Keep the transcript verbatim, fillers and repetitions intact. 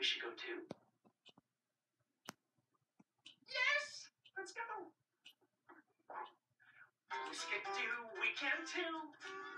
We should go too. Yes! Let's go! Skidoo, we can too!